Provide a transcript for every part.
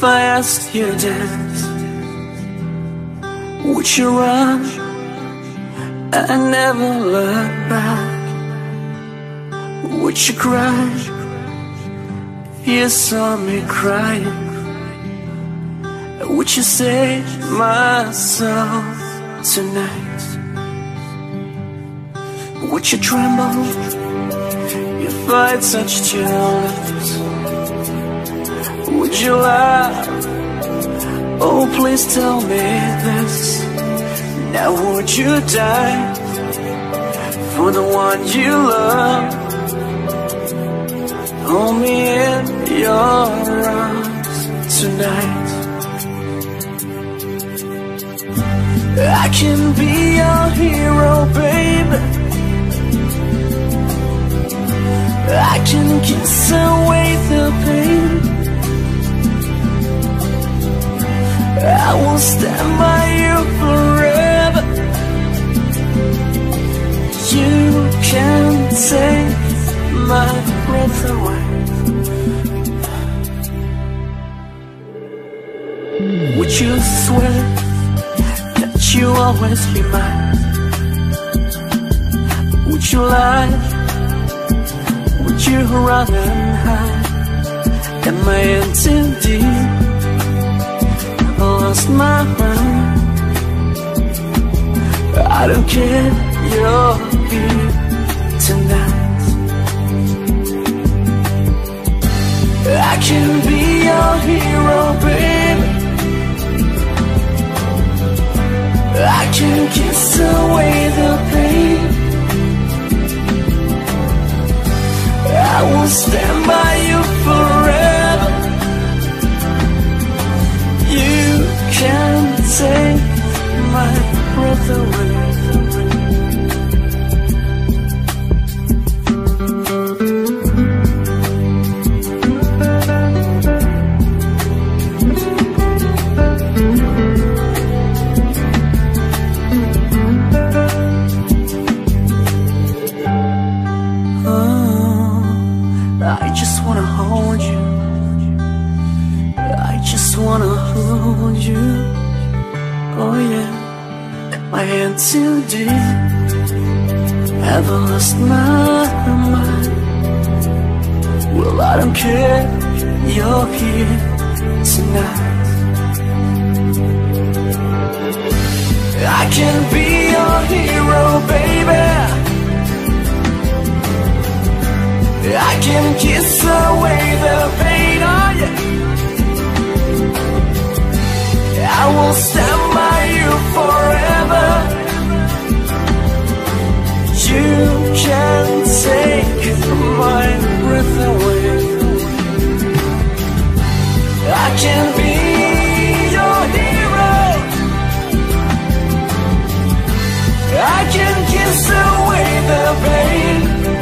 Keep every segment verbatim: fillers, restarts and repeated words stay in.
I asked you to dance, would you run and never look back? Would you cry if you saw me crying? Would you save my soul tonight? Would you tremble if I touched your lips? Would you laugh? Oh, please tell me this. Now would you die for the one you love? Hold me in your arms tonight. I can be your hero, baby. I can kiss away the pain. I will stand by you forever. You can take my breath away. Would you swear that you always be mine? Would you lie? Would you run and hide? Am I in too deep? I lost my mind. I don't care, you're here tonight. I can be your hero, baby. I can kiss away the pain. I will stand by you forever. You can take my breath away. I just wanna hold you. I just wanna hold you. Oh yeah. My hand too deep. Have I lost my mind? Well, I don't care. You're here tonight. I can be your hero, baby. I can kiss away the pain, oh yeah. I will stand by you forever. You can take my breath away. I can be your hero. I can kiss away the pain.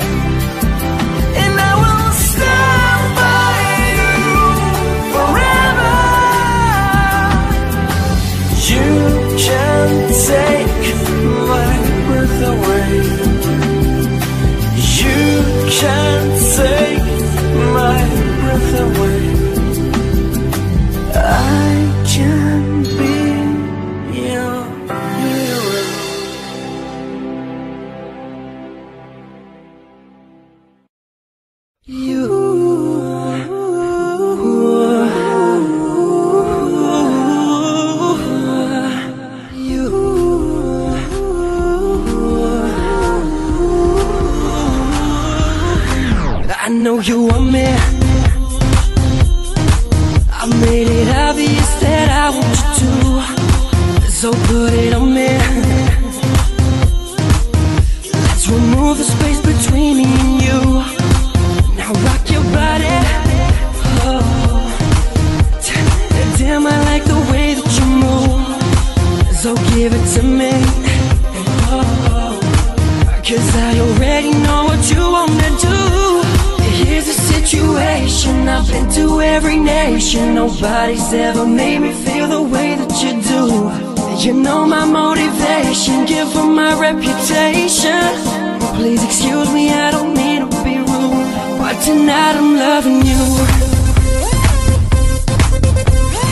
Take my breath away. You can't take my breath away. I can be your hero. You I know you want me. I made it obvious that I want you to, so put it on me. Let's remove the space between me and you. Now rock your body. Oh, damn, I like the way that you move, so give it to me. Oh, cause I already know what you wanna do. Here's the situation, I've been to every nation. Nobody's ever made me feel the way that you do. You know my motivation, give her my reputation. Please excuse me, I don't mean to be rude, but tonight I'm loving you.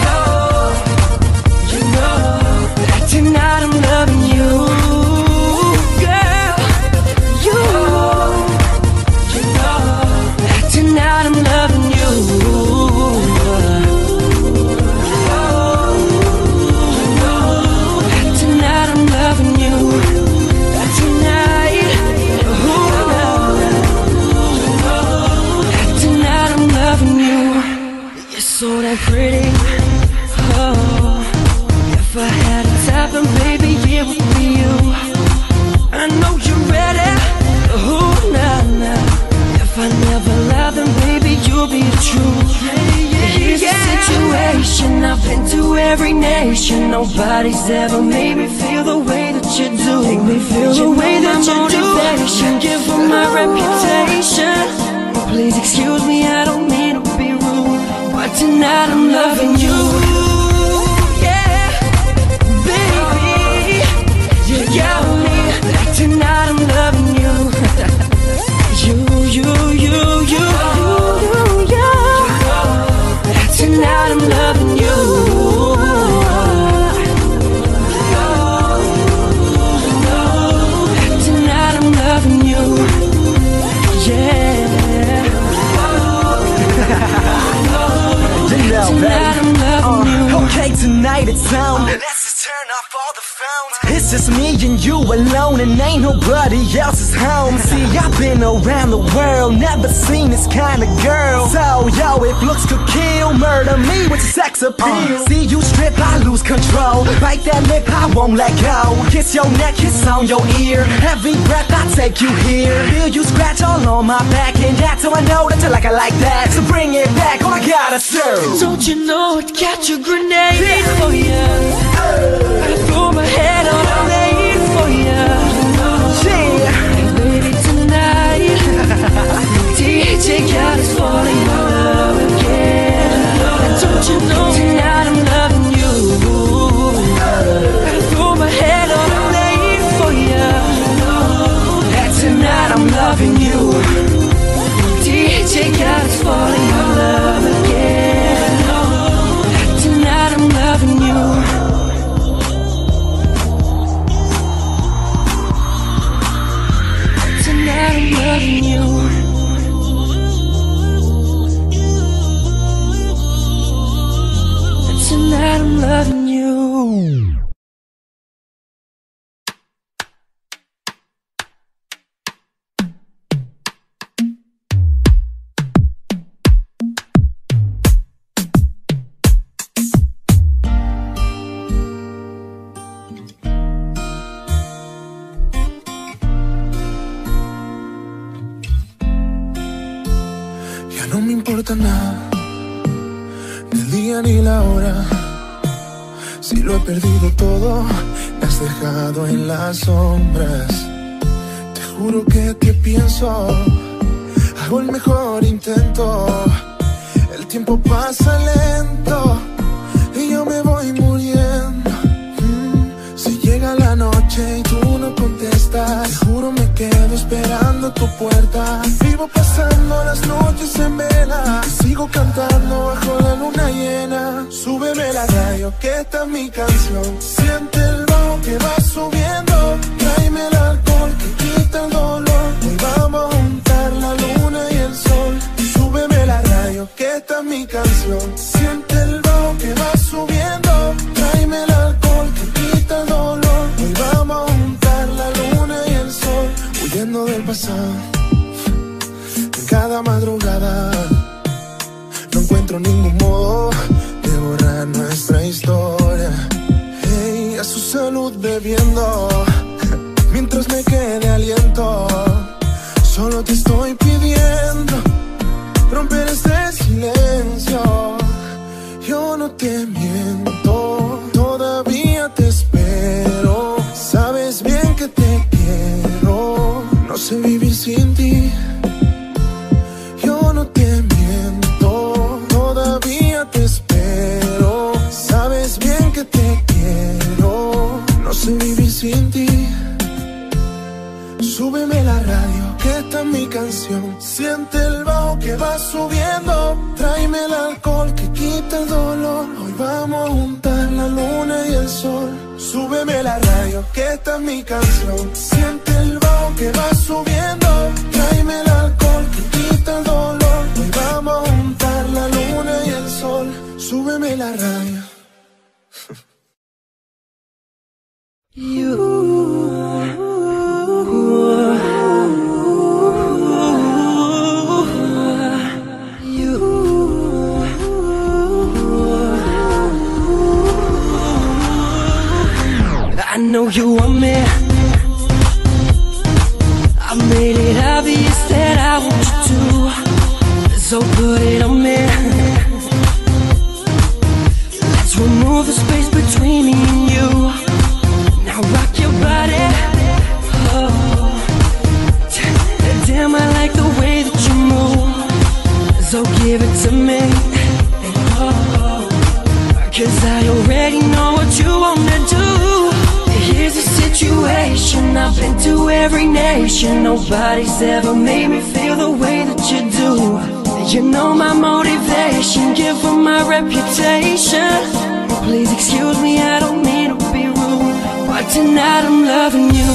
pretty. Oh, if I had a type, then baby it would be you. I know you're ready. Oh, nah, nah. If I never lie, then baby you'll be the truth. Here's the situation, I've been to every nation. Nobody's ever made me feel the way that you do. Make me feel the way that you do. Give them my reputation. Please excuse me, I don't mean to be rude, but tonight I'm loving you. Yeah, baby, you got me. Tonight I'm loving you. You, you, you, you, you, you. Tonight I'm loving you. Tonight I'm loving you. Yeah. Tonight I'm loving you. uh, Okay, tonight it's on. Let's just turn off all the phones. It's just me and you alone, and ain't nobody else's home. See, I've been around the world, never seen this kind of girl. So, yo, if looks could kill, murder me with your sex appeal. uh, See you strip, I lose control. Bite that lip, I won't let go. Kiss your neck, kiss on your ear. Every breath I take you here. Feel you scratch all on my back, and that's how I know that you like it like that. So bring it back, all I gotta do. Don't you know I'd catch a grenade for you? I throw my head on a blade for you. Yeah. And baby tonight, D J got us falling in love again. And don't you know tonight I'm loving you? I throw my head on a blade for you. And tonight I'm loving you. D J got us falling in love again. Tonight I'm loving you. Tonight I'm loving you. Tonight I'm loving you. No me importa nada del día ni la hora. Si lo he perdido todo, me has dejado en las sombras. Te juro que te pienso, hago el mejor intento. El tiempo pasa lento y yo me voy muriendo. mm. Si llega la noche y tú no contestas, te juro me quedo esperando tu puerta. Vivo pasando las noches en vela, sigo cantando bajo la luna llena. Súbeme la radio que está mi canción. Siente el bajo que va subiendo. Tráeme el alcohol que quita el dolor. Hoy vamos a juntar la luna y el sol. Súbeme la radio que está mi canción. Siente el bajo que va subiendo. Tráeme el alcohol que quita el dolor. Hoy vamos a juntar la luna y el sol. Huyendo del pasado, en cada madrugada no encuentro ningún modo de borrar nuestra historia. Hey, a su salud bebiendo, mientras me quede aliento. Solo te estoy pidiendo romper este silencio. Yo no te miento, todavía te espero. Sabes bien que te quiero, no sé vivir sin ti. Yo no te miento, todavía te espero. Sabes bien que te quiero, no sé vivir sin ti. Súbeme la radio que está mi canción. Siente el bajo que va subiendo. Tráeme el alcohol que quita el dolor. Hoy vamos a juntar la luna y el sol. Súbeme la radio que está mi canción. Siente el bajo que va subiendo. Tráeme el alcohol que quita el dolor. Hoy vamos a juntar la luna y el sol. Súbeme la radio. You know you want me. I made it obvious that I want you to, so put it on me. Let's remove the space between me and you. Now rock your body. Oh, damn, I like the way that you move, so give it to me. Oh, cause I already know what you wanna do. Here's the situation, I've been to every nation. Nobody's ever made me feel the way that you do. You know my motivation, give them my reputation. Please excuse me, I don't mean to be rude, but tonight I'm loving you.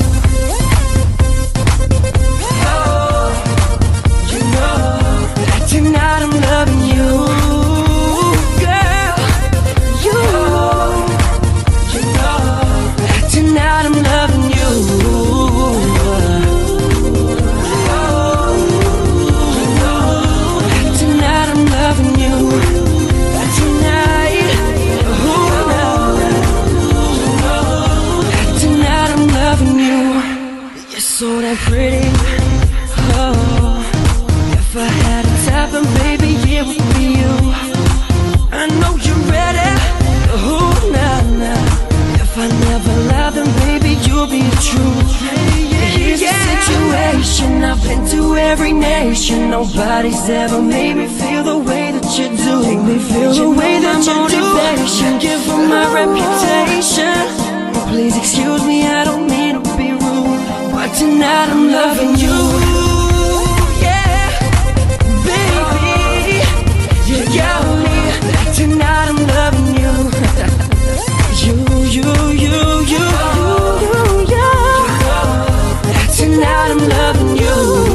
Oh, you know that tonight I'm loving you. Girl, you, you know that tonight I'm loving you. Loving you tonight. Oh, tonight I'm loving you. You're so damn pretty. Oh, if I had a type, then baby it would be you. I know you're ready. Oh, nah, nah. If I never lie, then baby you'll be the truth. Here's the situation, I've been to every nation. Nobody's ever made me feel the way that you do. Make me feel the way that you do. Motivation, give them my reputation. Please excuse me, I don't mean to be rude, but tonight I'm loving you. Yeah, baby, you got me. Tonight I'm loving you. You, you, you, you, you, you, you. Tonight I'm loving you.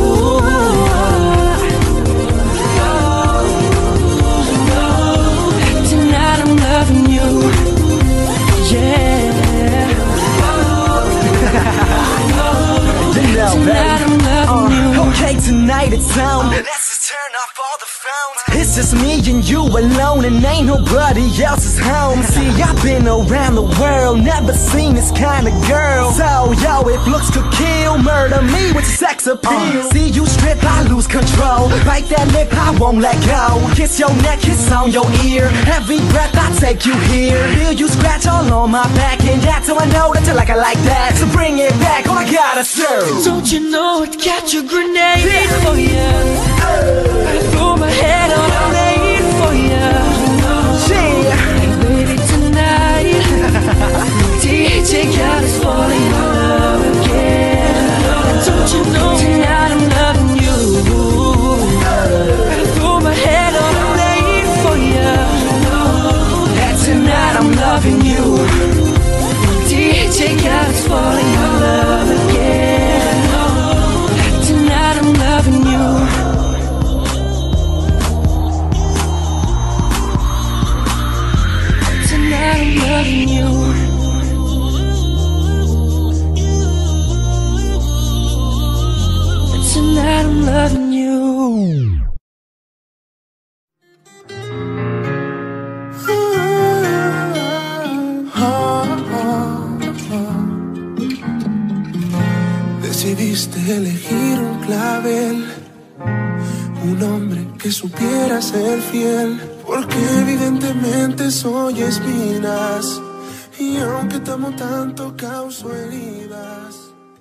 Tonight I'm loving you. Yeah. Tonight I'm loving you. Okay, tonight it's on. Let's just turn off all the phones. It's just me and you alone, and ain't nobody else's home. See, I've been around the world, never seen this kind of girl. So, yo, if looks could kill, murder me with your sex appeal. uh, See you strip, I lose control. Bite that lip, I won't let go. Kiss your neck, kiss on your ear. Every breath I take you here. Feel you scratch all on my back, and that's how I know that you like it like that. So bring it back, all I gotta do. Don't you know I'd catch a grenade for you? I throw my head on a blade for you. Yeah. And baby tonight, D J got us falling in love again. Don't you know tonight I'm loving you? I throw my head on a blade for you. And tonight I'm loving you. D J got us falling in love again. Tonight I'm loving you. Tonight I'm loving you. Tonight I'm loving you. Decidiste elegir un clavel, un hombre que supiera ser fiel, porque evidentemente soy espinas, y aunque te amo tanto causo heridas.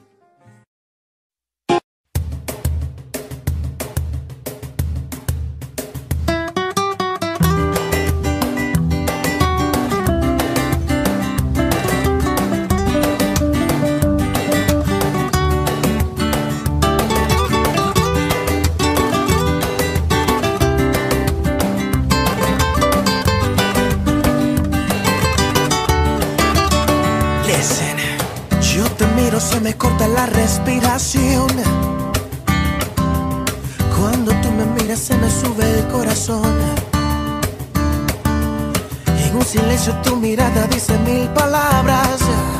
Se me corta la respiración. Cuando tú me miras se me sube el corazón. En un silencio tu mirada dice mil palabras.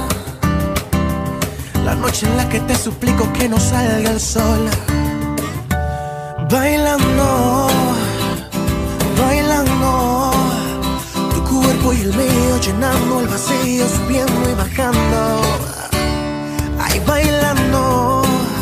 La noche en la que te suplico que no salga el sol. Bailando, bailando, tu cuerpo y el mío mío, llenando el vacío, subiendo y bajando. Ahí bailando,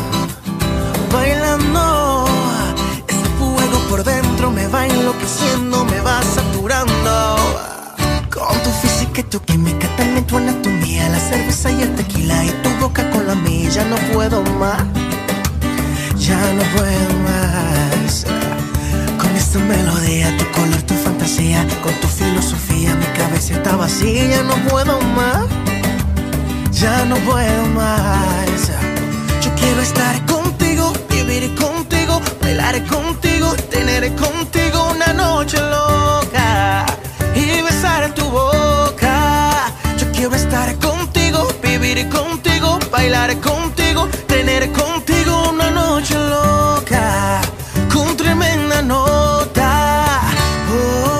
bailando. Ese fuego por dentro me va enloqueciendo, me va saturando. Con tu física y tu química, también tu anatomía, la cerveza y el tequila y tu boca con la mía. Ya no puedo más, ya no puedo más. Con esta melodía, tu color, tu fantasía, con tu filosofía, mi cabeza está vacía. Ya no puedo más, ya no puedo más. Yo quiero estar contigo, vivir contigo, bailar contigo, tener contigo una noche loca y besar en tu boca. Yo quiero estar contigo, vivir contigo, bailar contigo, tener contigo una noche loca con tremenda nota. Oh,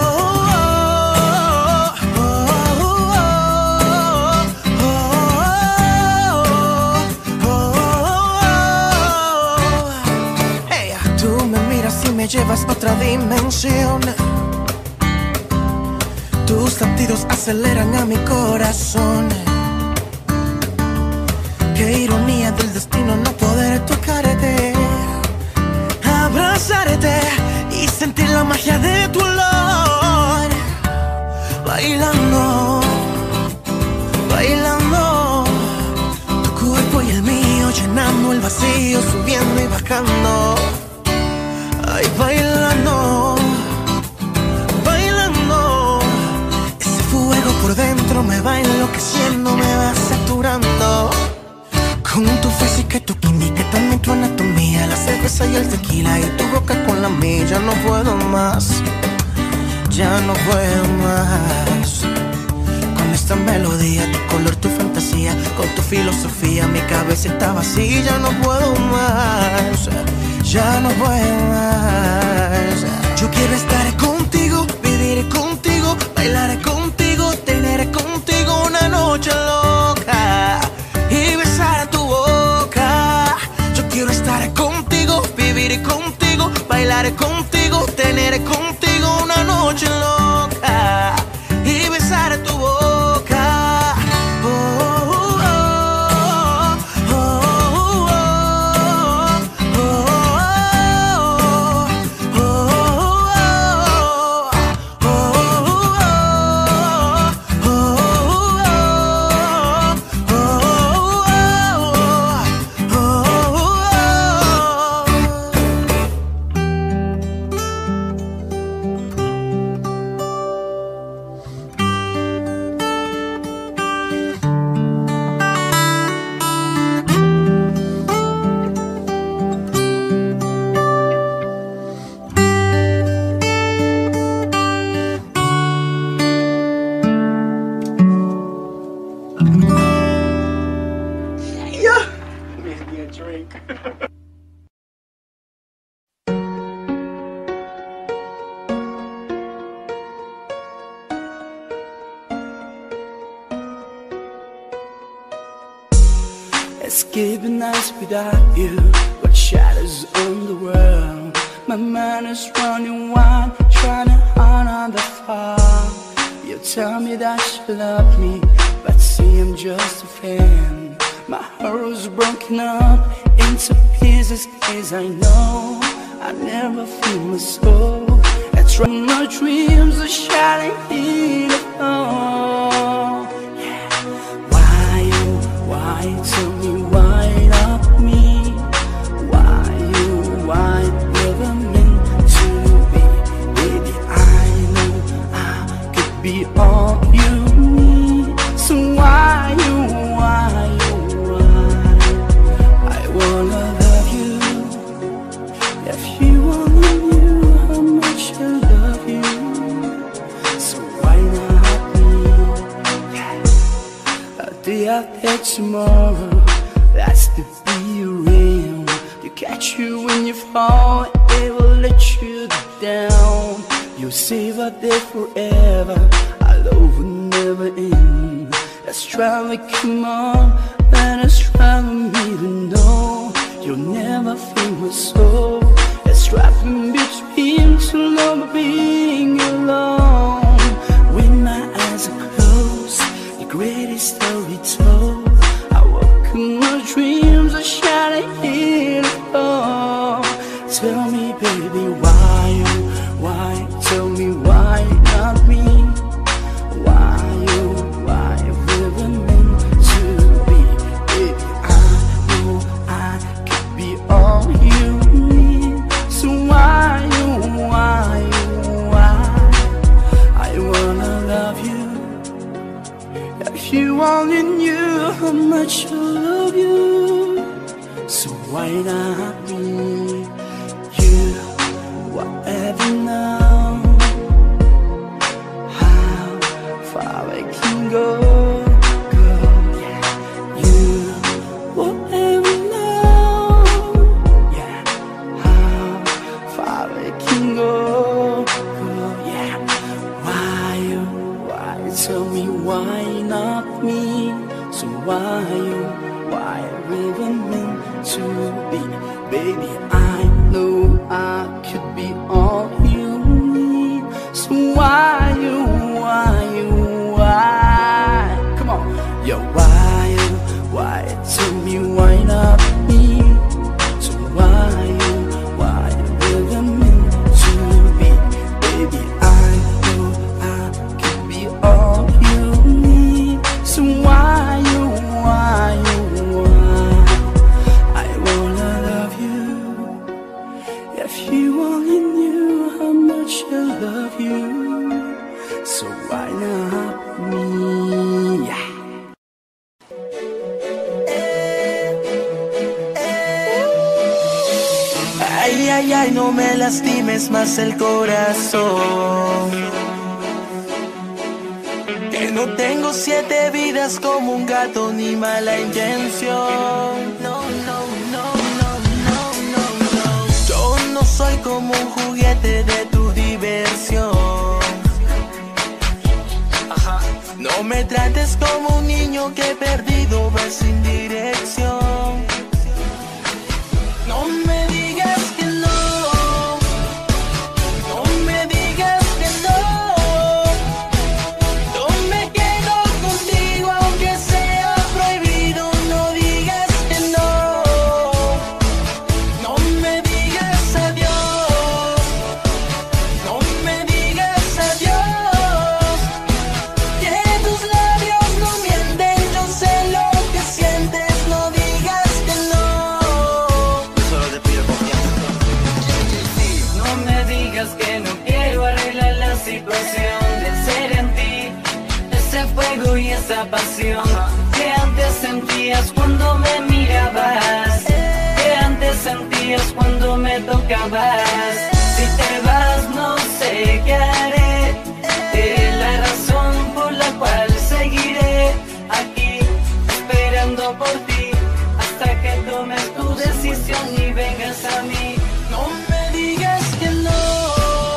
oh, oh, oh, oh, oh. Hey, tú me miras y me llevas a otra dimensión. Tus latidos aceleran a mi corazón. Qué ironía del destino no poder tocarte, abrazarte y sentir la magia de tu olor. Bailando, bailando, tu cuerpo y el mío, llenando el vacío, subiendo y bajando. Ay, bailando, bailando. Ese fuego por dentro me va enloqueciendo, me va saturando. Con tu física y tu química, también tu anatomía, la cerveza y el tequila y tu boca con la mía. Ya no puedo más, ya no puedo más. Con esta melodía, tu color, tu fantasía, con tu filosofía, mi cabeza está vacía. Ya no puedo más, ya no puedo más. Yo quiero estar contigo, vivir contigo, bailar contigo, tener contigo una noche loca y besar tu boca. Yo quiero estar contigo, vivir contigo, bailar contigo, tener contigo una noche loca y besar tu boca. Oh, oh, oh, oh, oh, oh, Escaping nights without you, what shadows on the world. My mind is running wild, trying to honor the fall. You tell me that you love me, but see I'm just a fan. My heart was broken up into pieces, cause I know I never feel my soul. That's right, my dreams are shining in the fall. Yeah. Why, oh, why, tell me why not me? Why, you, why, never meant to be? Baby, I know I could be all you need. So why, you, why, you, why? I wanna love you. If you only knew how much I love you. So why not me? Yeah. A day after tomorrow, that's the be real. To catch you when you fall, it will let you down. You save a day forever, our love will never end. Let's try to come on, let us try to meet and know you'll never feel my soul. It's trapped in between to love being alone. When my eyes are closed, you only knew how much I love you, so why not me? You, whatever now, how far I can go, go, yeah. You, whatever now, yeah, how far I can go, go, yeah. Why you, why, tell me why not me? So why you, why really meant to be? Baby, I know I could be all you need. So why you, why you, why? Come on, yo, why you, why? Tell me why not me? So why you, why really meant to be? Baby, I know I could be all you need. So why you, why you, why? I wanna love you. If you only knew how much I love you, so why not me? Yeah. Ay, ay, ay, no me lastimes más el corazón. Que no tengo siete vidas como un gato ni mala intención. No, no, no, no, no, no, no. Yo no soy como un juguete de tu diversión. Ajá. No me trates como un niño que perdido va sin dirección. No me digas que no, no me digas que no. Yo me quedo contigo aunque sea prohibido. No digas que no, no me digas adiós, no me digas adiós. Que tus labios no mienten, yo sé lo que sientes. No digas que no. No me digas que no quiero arreglar la situación de ser en ti ese fuego y esa pasión que antes sentías cuando me mirabas, que antes sentías cuando me tocabas. Si te vas no sé qué haré, eres la razón por la cual seguiré aquí esperando por ti hasta que tomes tu decisión y vengas a mí. No me digas que no,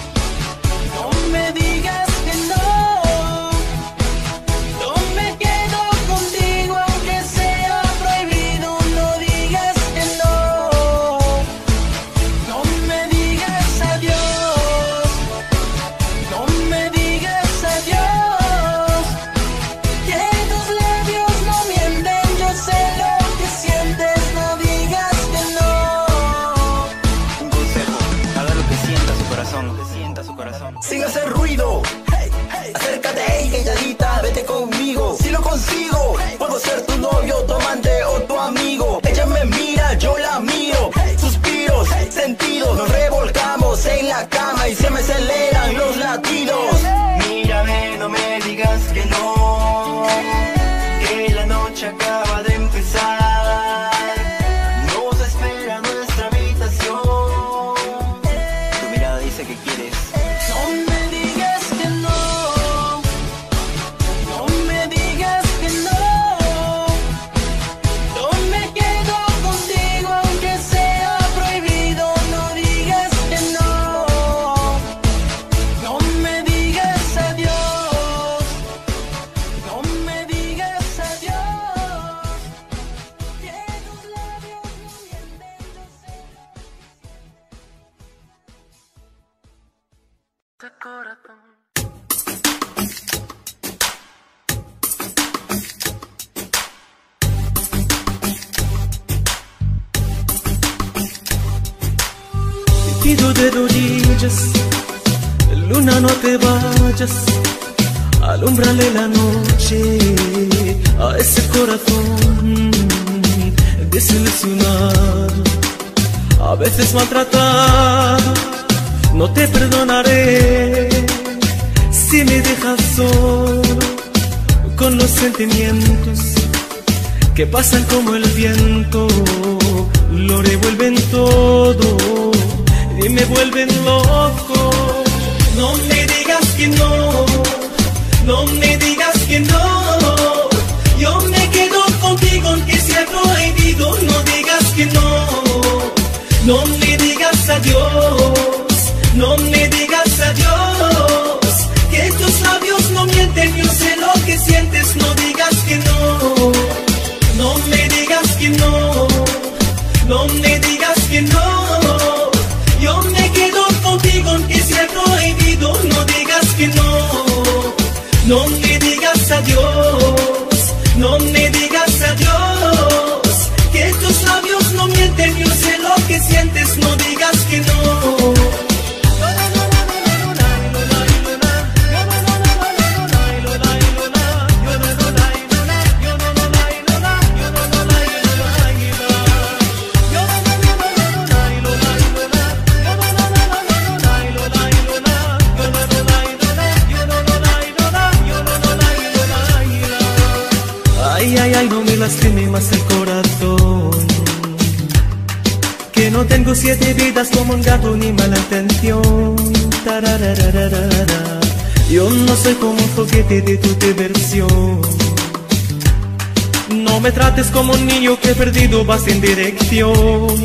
no me digas que no. Yo me quedo contigo aunque sea prohibido. No digas que no, no me digas adiós, no me digas adiós. Que tus labios no mienten, yo sé lo que sientes. No digas que no. Un consejo, haga lo que sienta su corazón, lo que sienta su corazón. Sin hacer ruido, hey, hey. Acércate, hey, calladita, vete conmigo. Si lo consigo, hey, puedo ser tu novio, tu amante o tu amigo. Ella me mira, yo la miro, hey, suspiros, hey, sentidos. Nos revolcamos en la cama y se me aceleran los latidos. Mírame, no me digas que no, que la noche acaba de empezar. Nos espera nuestra habitación. Tu mirada dice que quieres. No me digas que no, no me digas que no. Yo me quedo contigo aunque sea prohibido. No digas que no, no me digas adiós, no me digas adiós. Que tus labios no mienten, yo sé. Este corazón. Te pido de rodillas, luna no te vayas, alúmbrale la noche a ese corazón desilusionado, a veces maltratado. No te perdonaré si me dejas solo con los sentimientos que pasan como el viento, lo revuelven todo y me vuelven loco. No me digas que no, no me digas que no, yo me quedo contigo aunque sea prohibido. No digas que no, no me digas adiós, no me digas adiós, que tus labios no mienten, yo sé lo que sientes. No digas que no, no me digas que no, no me digas que no, yo me quedo contigo aunque sea prohibido. No digas que no, no me digas adiós, no me digas adiós, que tus labios no mienten, yo sé lo que sientes. No digas que no. Ay, ay, ay, no me lastime más el corazón, que no tengo siete vidas como un gato ni mala intención. Tararararara. Yo no soy como un juguete de tu diversión. No me trates como un niño que perdido va sin dirección.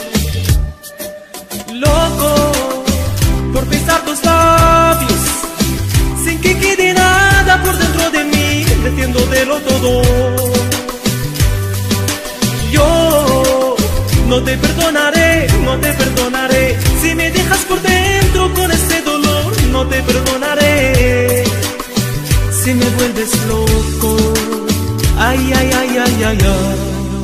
Loco por pisar tus labios sin que quede nada por dentro de mí, metiéndotelo todo. Yo no te perdonaré, no te perdonaré, si me dejas por dentro con ese dolor. No te perdonaré si me vuelves loco. Ay, ay, ay, ay, ay, ay.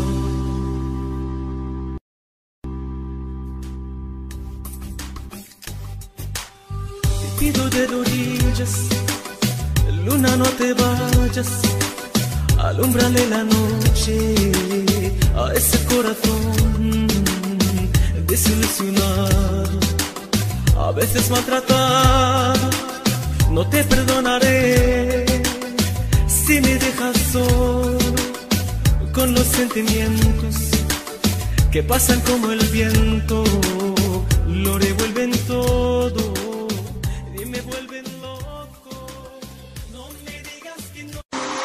Te pido de rodillas, luna, no te vayas, alúmbrale la noche a ese corazón desilusionado, a veces maltratado. No te perdonaré si me dejas solo con los sentimientos que pasan como el viento, lo revuelven todo y me vuelven loco. No me digas que no.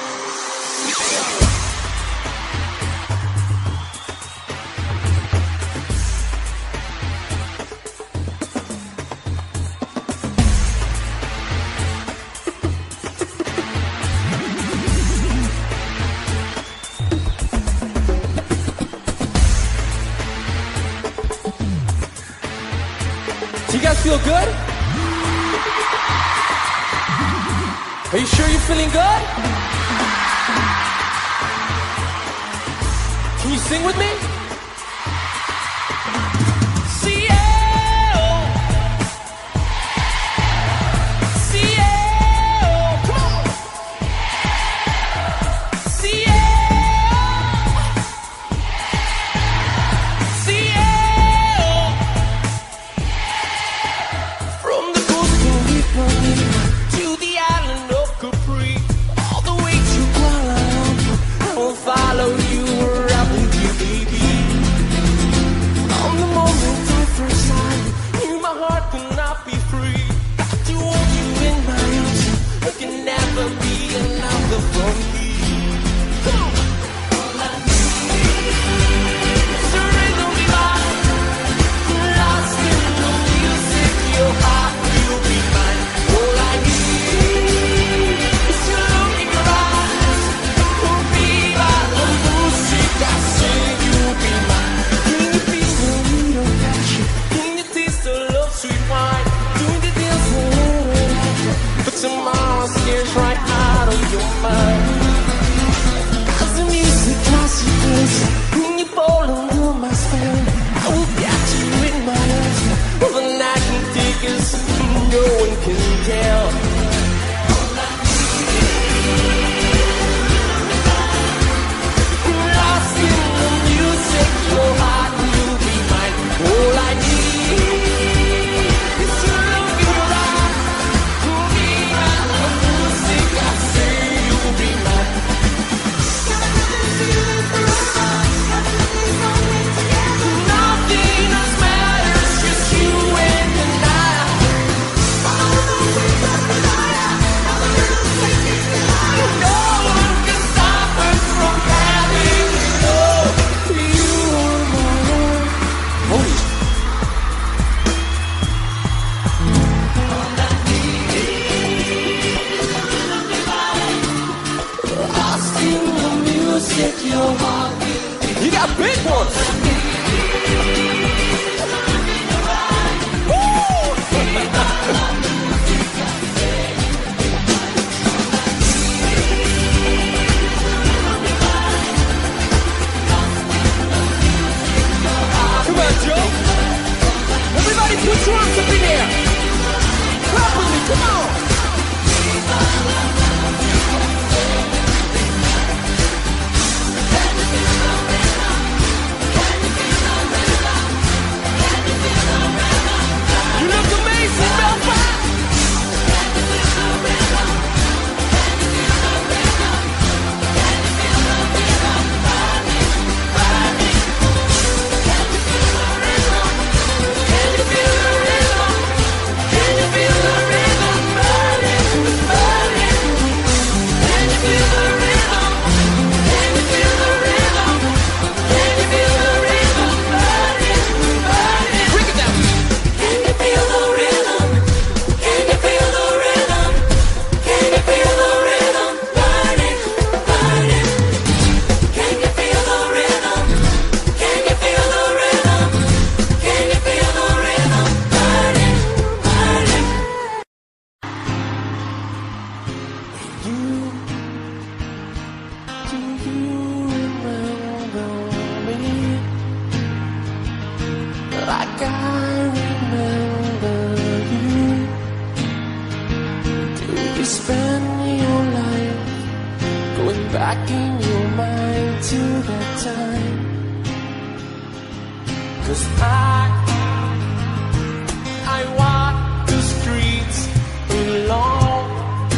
You guys feel good? Are you sure you're feeling good? Can you sing with me? Follow you, ride with you, baby. take your heart. You got big ones. Come on, Joe. Everybody put your arms up in the air. Clap with me, come on. You look amazing, Belfast. Like I remember you. Do you spend your life going back in your mind to that time? 'Cause I, I walk the streets alone.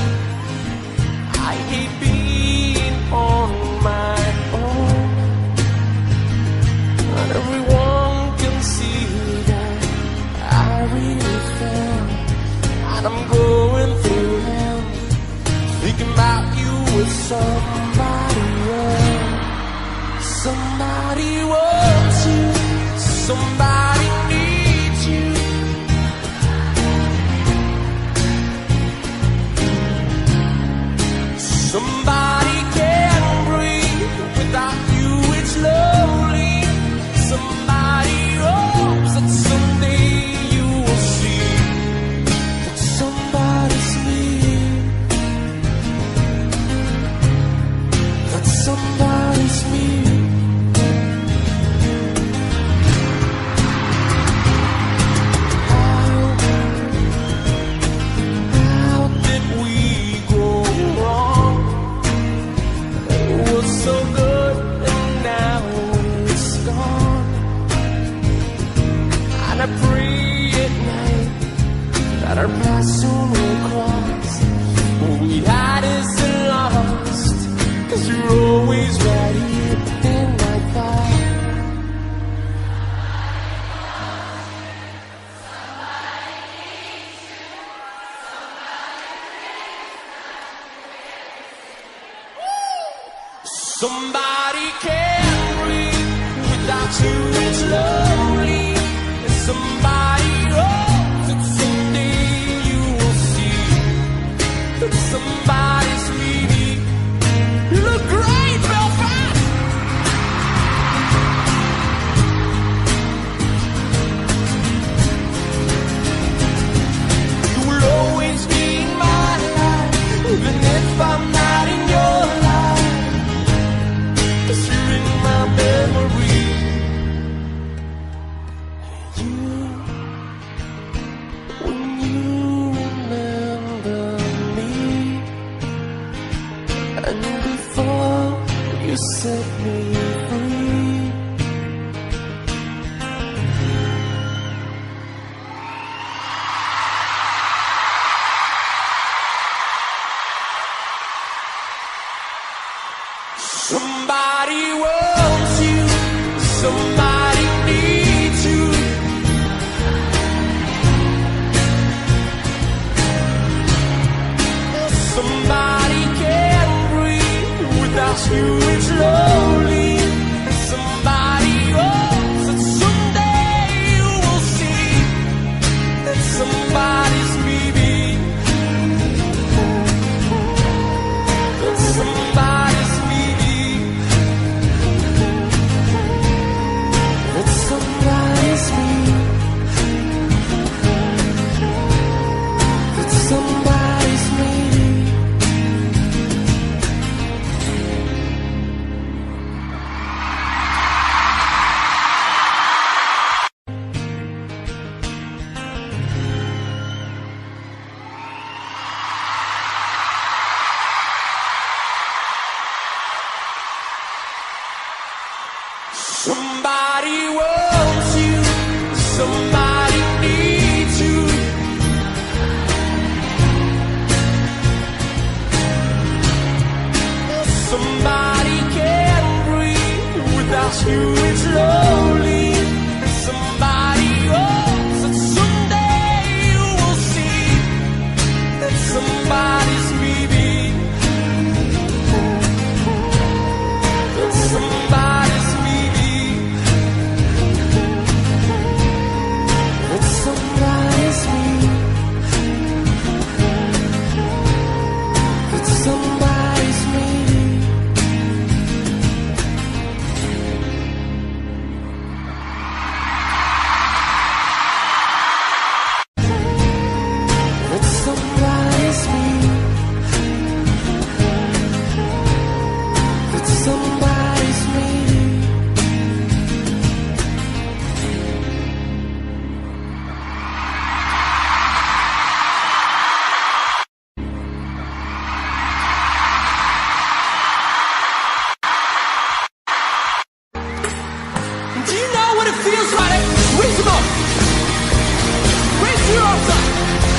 I hate being on my own. And everyone can see that I really fell, and I'm going through hell, thinking about you with somebody else. Somebody wants you, somebody needs you. Somebody can't breathe without you, it's lonely. Somebody hopes that someday you will see that somebody's me, that somebody's me. How, how did we go wrong? It was so good and now it's gone. And I pray at night that our paths soon will cross. What we had is lost, 'cause you're always right here in my thoughts. Somebody can't breathe without you, it's lonely. And somebody hopes that someday you will see that somebody's me. You look great, Belfast. You will always be in my life, even if I'm not in your life. 'Cause you're in my memory. You, when you remember me, and before you set me free. Somebody wants you, somebody needs you. Somebody can't breathe without you, it's lonely. Somebody hopes that someday you will see that somebody's me. That somebody's me. you it slowly. Somebody hopes that someday you will see that somebody's leaving. That somebody's leaving. That somebody's leaving. That somebody's leaving. That somebody's leaving. That somebody's leaving. Do you know what it feels like? Raise them up. Raise your arms up.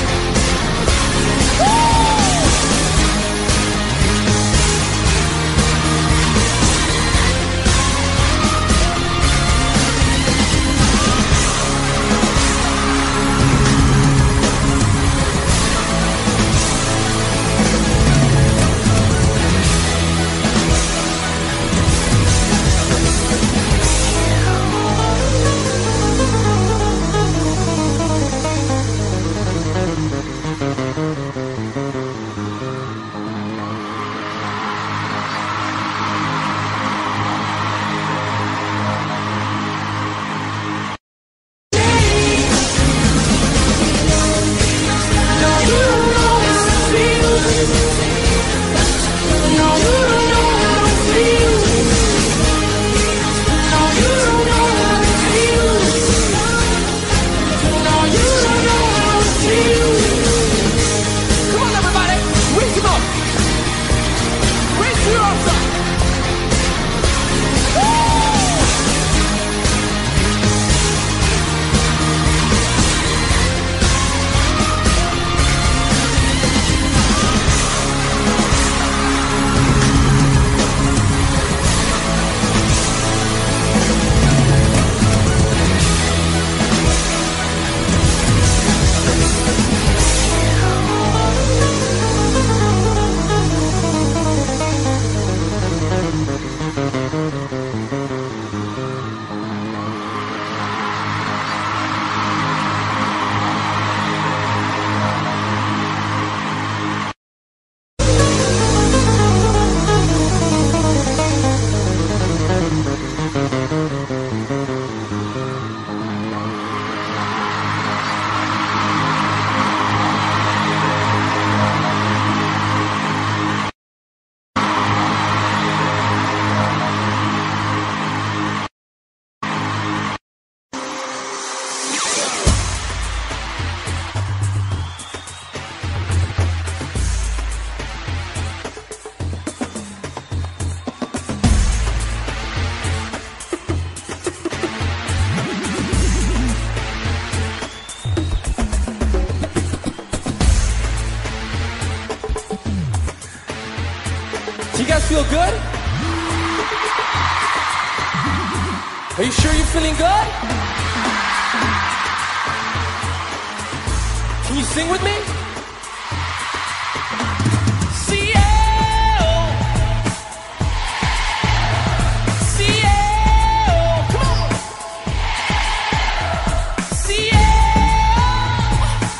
Come on, everybody, raise them up. Raise your arms up. Do you guys feel good? Are you sure you're feeling good? Can you sing with me? Cielo, cielo, come on. Cielo,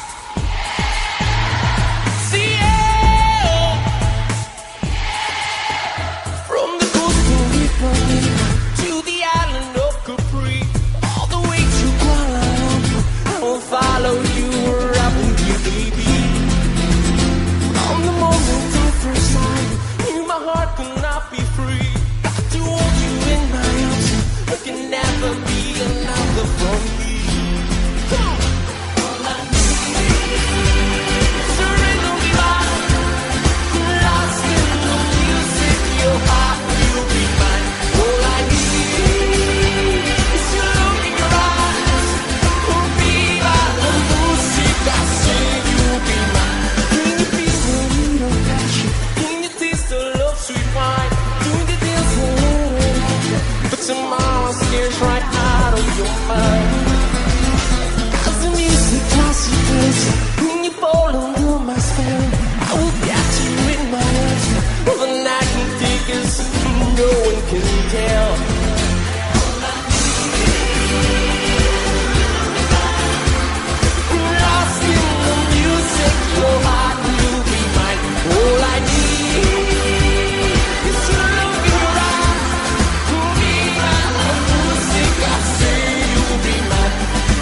cielo. From the coast of Italy to the island of Capri, all the way to Kuala Lumpur, I will follow you wherever you may be. tell. Lost in the music, your heart will be mine. All I need is to look in your eyes. To be my music, I say you'll be mine.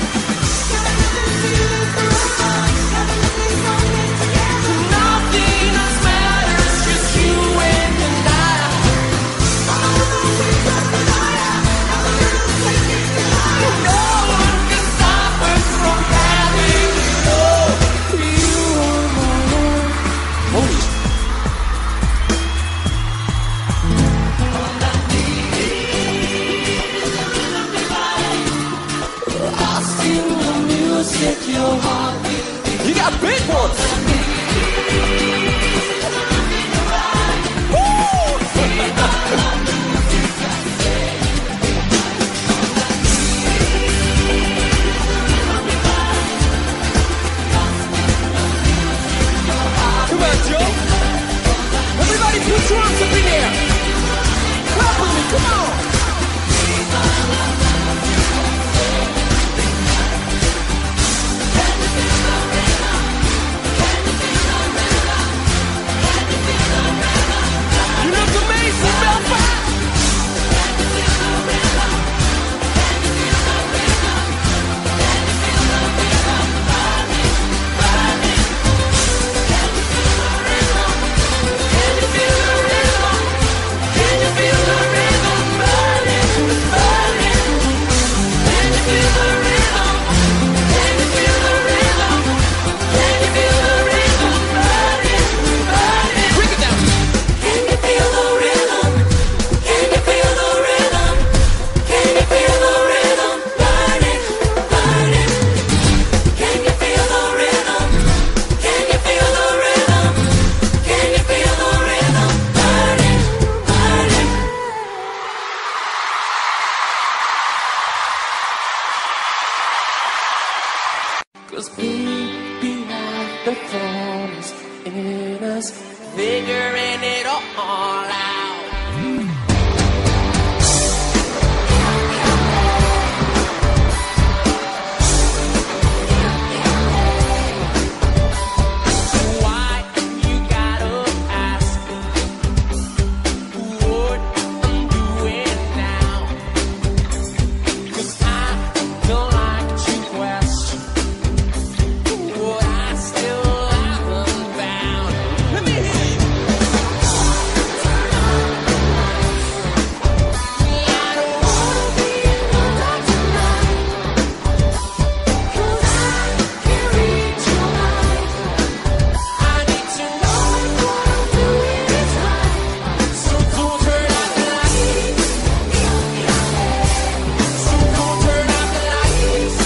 Nothing else matters, just you and I. No one can stop us from having love. You are my love. Holy lost in the music, your heart will be. You got big ones. Come on, Joe. Everybody put your arms up in the air. Clap with me, come on. You look amazing, Belfast. Can you feel the rhythm? Can you feel the rhythm burning, burning? Can you feel the rhythm? Can you feel the rhythm? Can you feel the rhythm burning, burning? Break it down. Can you feel the rhythm? Can you feel the rhythm? Can you feel the rhythm burning, burning? Can you feel the rhythm? Can you feel the rhythm? Can you feel the rhythm burning, burning? Cause beneath behind the thorns in us, figuring it all out. Why you gotta ask what I'm doing now? Cause I don't like to question what I still haven't found. Let me hear you. I don't wanna be in the dark tonight, 'cause I can't reach your light. I need to know what I'm doing is right. So don't turn out the lights. So don't turn out the lights.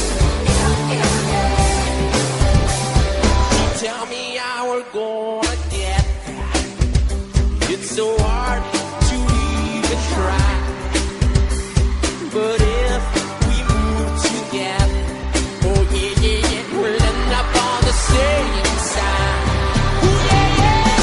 You tell me how we're gonna get back. It's so hard to even try. But if we move together, oh yeah, yeah, yeah, we'll end up on the same side. Ooh, yeah, yeah.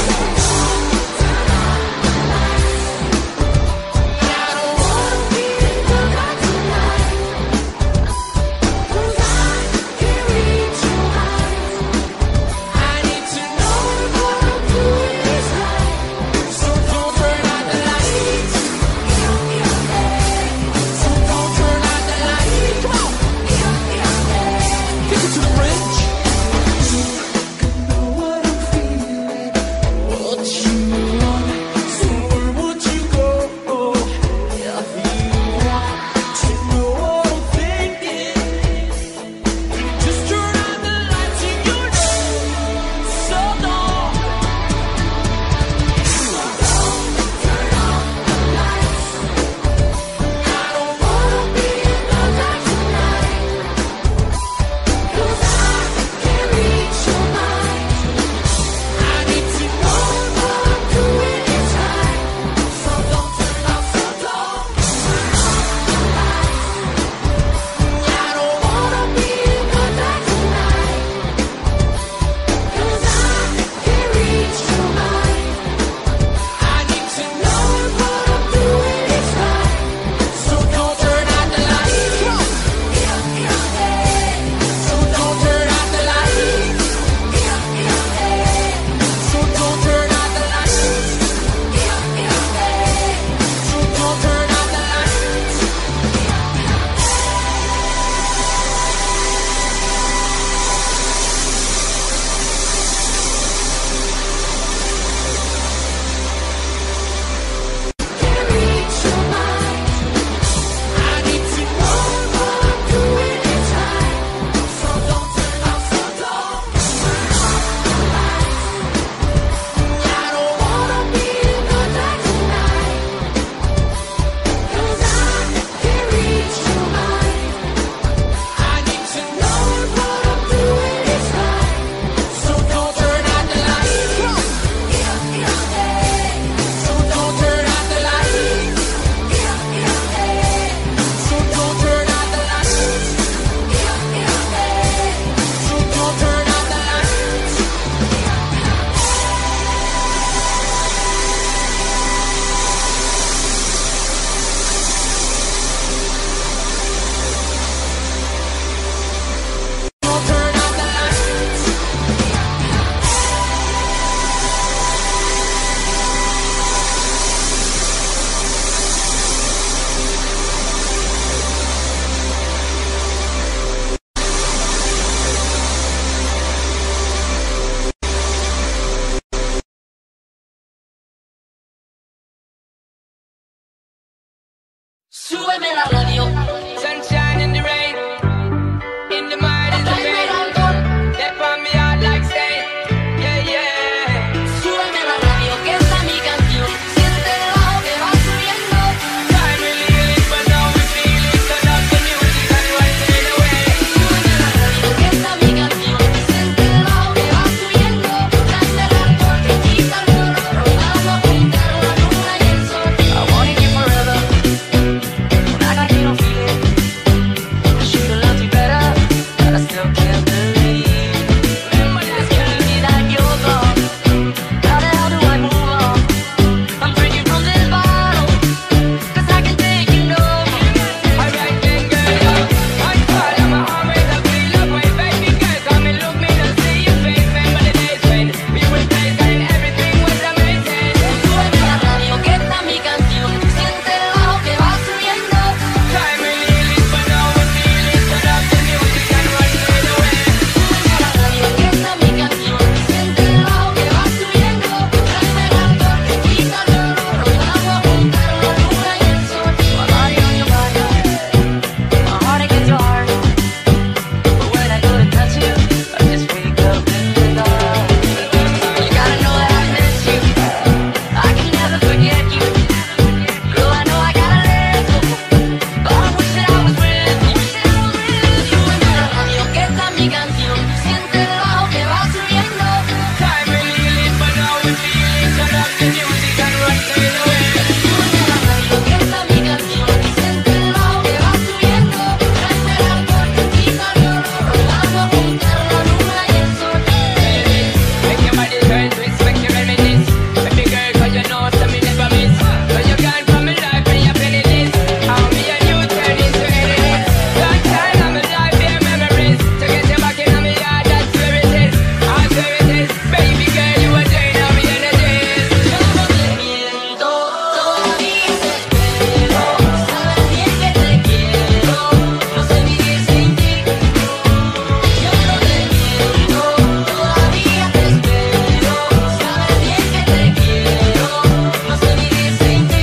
I don't wanna be in the dark tonight, 'cause I can't reach your eyes. I need to know what I'm doing is right. So don't turn out the lights. So don't turn Súbeme la radio. Sunshine in the rain, in the mind is the pain. Step on me out like stain, yeah, yeah. Súbeme la radio, que esta es mi canción. Siente el bajo que va subiendo. Time really live, but now we feel it. Turn up the music and right it away. Súbeme la radio, que esta es mi canción. Siente el bajo que va subiendo. Tráeme el alcohol que quita el dolor. Vamos a juntar la luna y el sol. I want you forever. When I got you don't feel it. I should've loved you better, but I still can't believe. Remember this can't be that you're gone. How the hell do I move on? I'm drinking from this bottle, 'cause I can take it no more. Alright then, girl, I'm caught on my arm with a feel of way. Baby girl, come and look me and see your face. Remember the days when we were days and everything was amazing. Súbeme la radio, que esta es mi canción. Siente el bajo que va subiendo. Time really live, but now we feel it. Turn up the music and right it away. Súbeme la radio, que esta es mi canción. Siente el bajo que va subiendo. Tráeme el alcohol que quita el dolor. Vamos a juntar la luna y el sol. My body on your body, my heart against your heart. But when I go to touch you, I just wake up in the dark. You gotta know that I miss you. I can never forget you. Girl, I know I gotta let go, but I wish that I was with you. Súbeme la radio, que esta es mi canción. Siente el bajo que va subiendo. Time really live, but now we feel it. Turn up the music and right it away. Súbeme la radio, que esta es mi canción. Siente el bajo que va subiendo. Tráeme el alcohol que quita el dolor. Vamos a juntar la luna y el sol. Make your body turn twist, make you reminisce. Baby girl, 'cause you know some me never miss. So you gone from my life and you're feeling this. How me and you turn into enemies. Long time I'm alive, bare memories. To get you back in my yard, that's where it is. I swear it is. Baby girl, you are drain on me energies. Yo no te miento, todavía te espero. Sabes bien que te quiero, no sé vivir sin ti. Yo no te miento, todavía te espero. Sabes bien que te quiero, no sé vivir sin ti.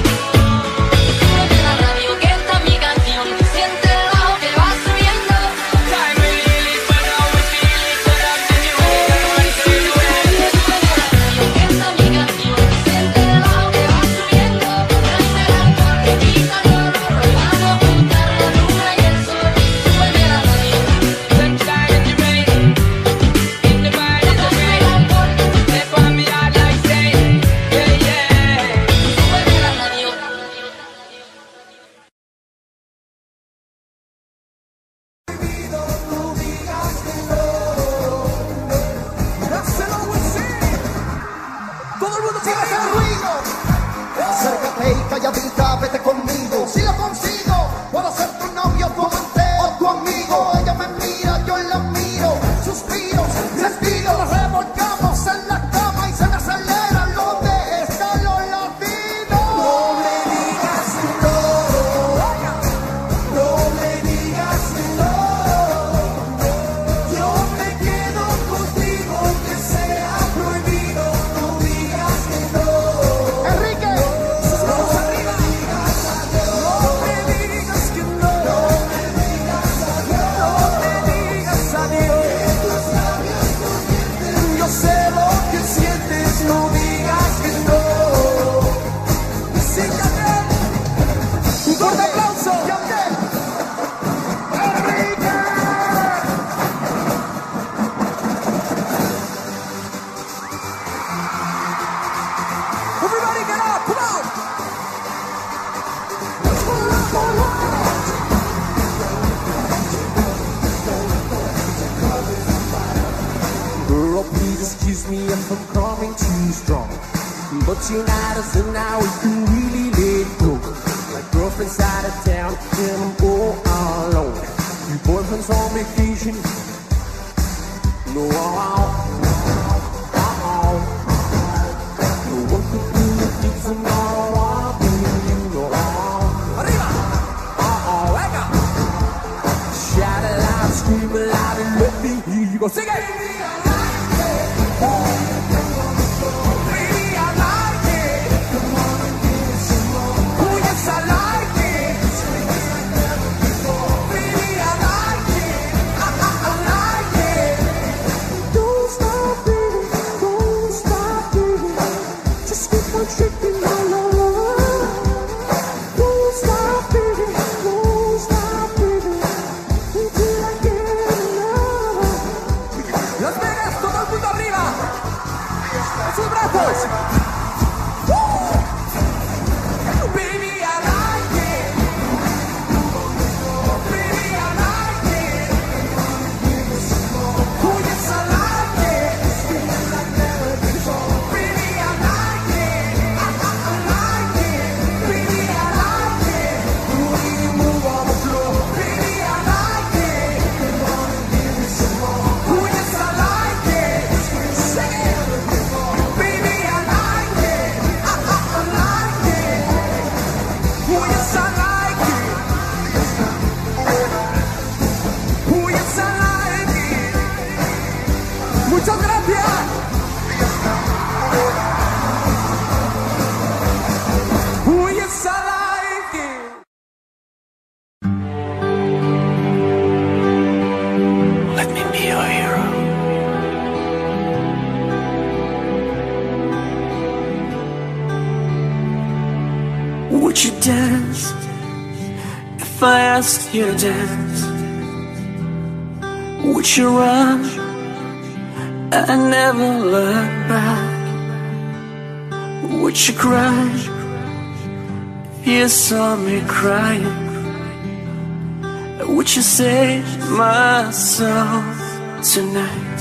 Súbeme la radio, que esta es mi canción. Siente el bajo que va subiendo. Time really live, but now we feel it. Turn up the music and right it away. Súbeme la radio, que esta es mi canción. Siente el bajo que va subiendo. Tráeme el alcohol que quita el dolor. Vamos a juntar la luna y el sol. Súbeme la radio. Sunshine in the rain, in the mind is the Tráeme el pain. alcohol. Step on me out like stain, yeah, yeah. Súbeme la radio. Todo el mundo quiere hacer ruido. Acércate y calladita, vete conmigo. Si lo consigo, puedo ser tu novio, tu amante o tu amigo. Ella me mira, yo la miro. Suspiros, respiro, nos revolcamos en la cama y se me acelera lo de escalo latino. No me digas no, no me digas no. Yo me quedo contigo aunque sea prohibido. No digas que no. Enrique, sus manos arriba. No me digas que no. No me digas adiós. No me digas adiós. Tus labios no mienten. Yo sé lo que sientes. No digas que no. Sí, Gabriel. Un fuerte aplauso. Gabriel. Enrique. Everybody get up, come on! Girl, please excuse me if I'm coming too strong. But tonight is the night we can really let go. My girlfriend's out of town and I'm all alone. Your boyfriend's on vacation. No, uh-oh. Uh-oh. No one could do the things that I want to do. No, uh-oh. Arriba! Uh-oh, venga! Shout it loud, scream it loud, and let me hear you go. Sing it! Baby, I like it. Oh, yes, I like it. Would you dance if I asked you to dance? Would you run and never look back? Would you cry if you saw me crying? Would you save my soul tonight?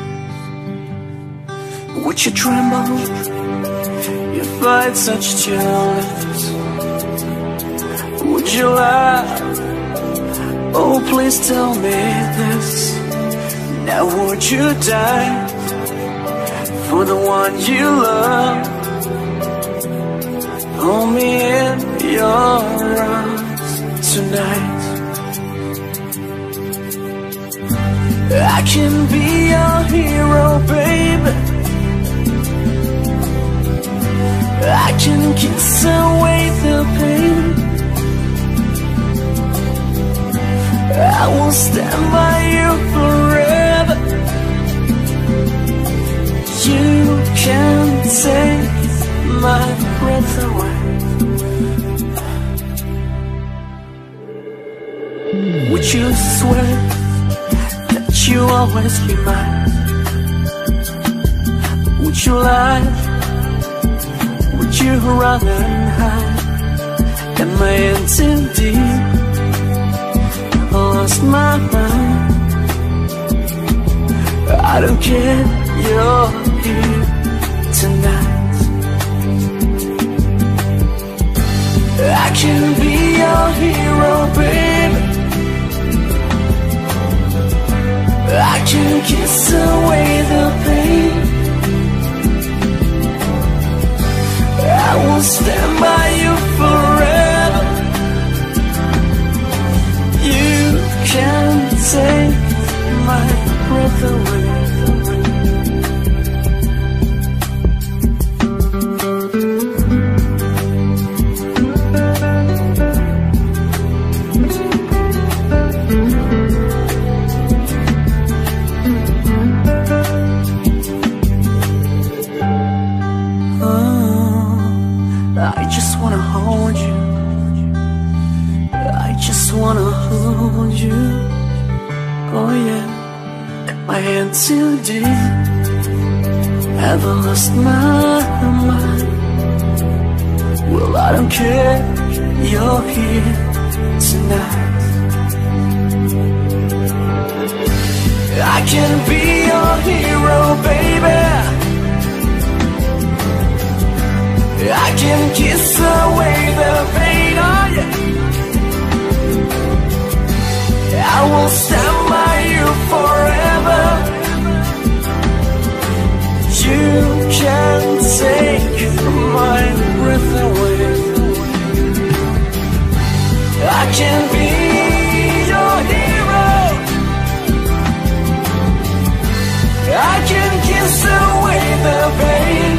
Would you tremble if I touched your lips? Would you laugh? Oh, please tell me this. Now would you die for the one you love? Hold me in your arms tonight. I can be your hero, baby. I can kiss away the pain. I will stand by you forever. You can take my breath away. Would you swear that you always be mine? Would you lie? Would you run and hide? Am I in too deep? I lost my mind. I don't care, you're here tonight. I can be your hero, baby. I can kiss away the pain. I will stand by you forever. You can take my breath away. I just wanna hold you. I just wanna hold you. Oh yeah. My hand too deep. Have I lost my mind? Well, I don't care. You're here tonight. I can be your hero, baby. I can kiss away the pain, oh yeah. I will stand by you forever. You can take my breath away. I can be your hero. I can kiss away the pain.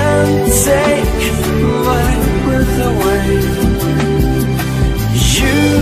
Take my breath away. You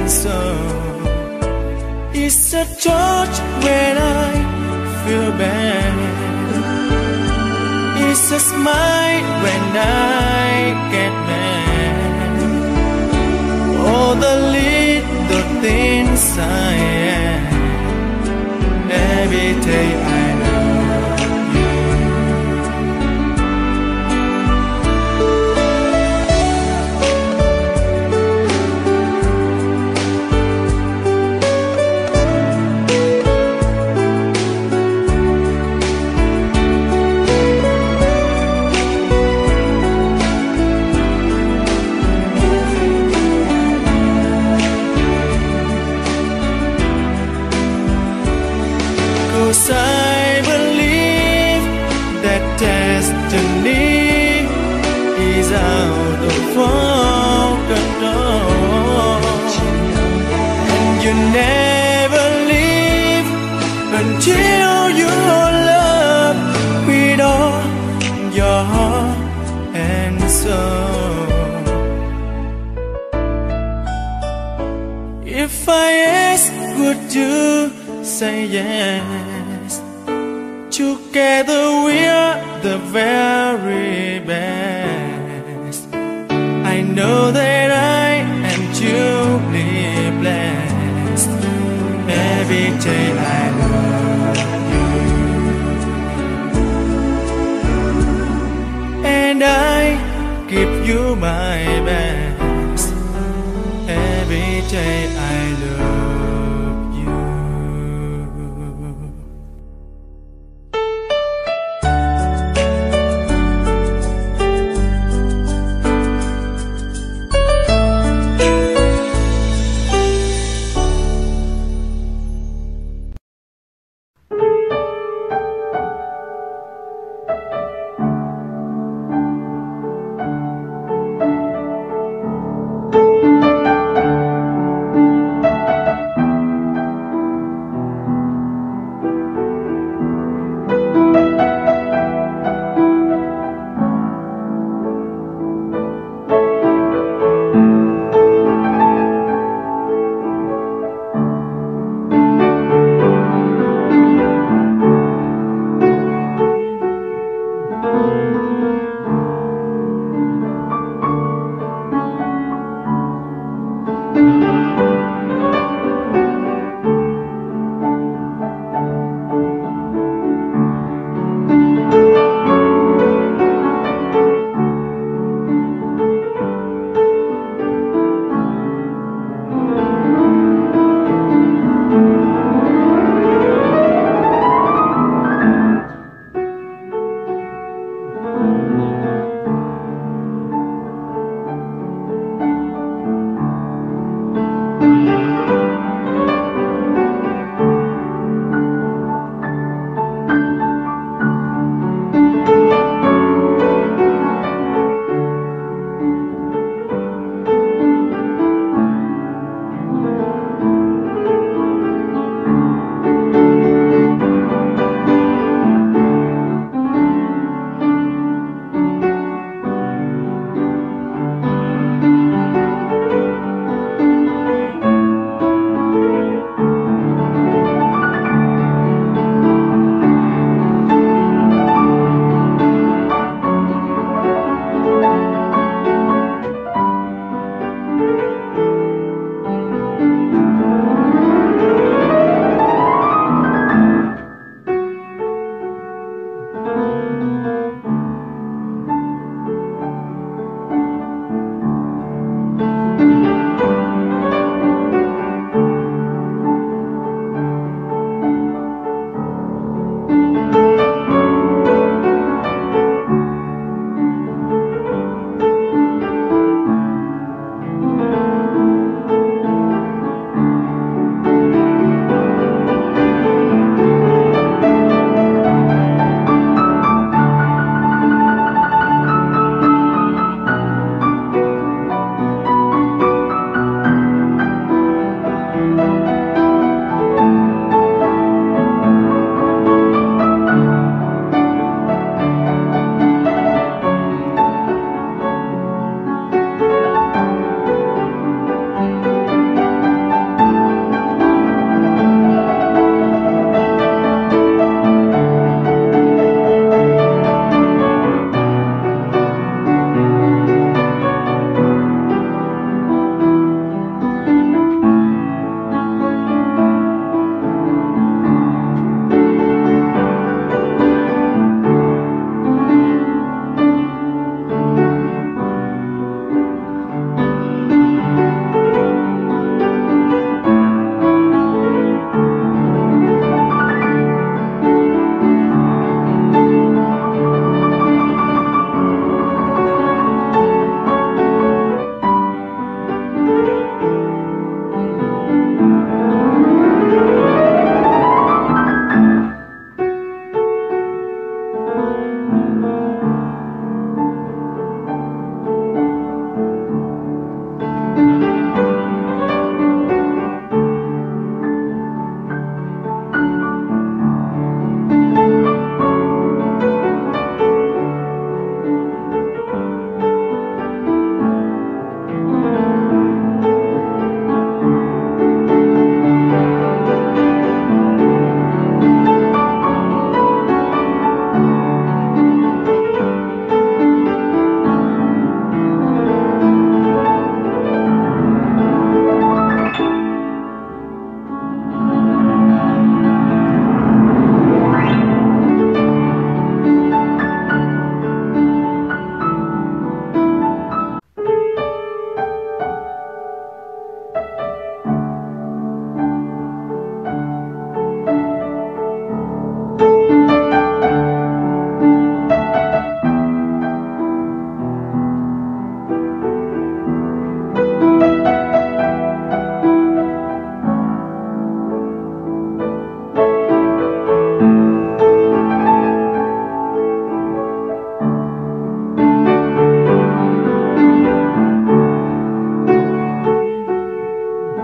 and so it's a touch when I feel bad. It's a smile when I get mad. All the little things I am. Every day I love you. I believe that destiny is out of control, and you never leave until you love with all your heart and soul. If I ask, would you say yes? Together we are the very best. I know that I am truly blessed. Every day I love you, and I give you my best. Every day I love you.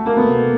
Thank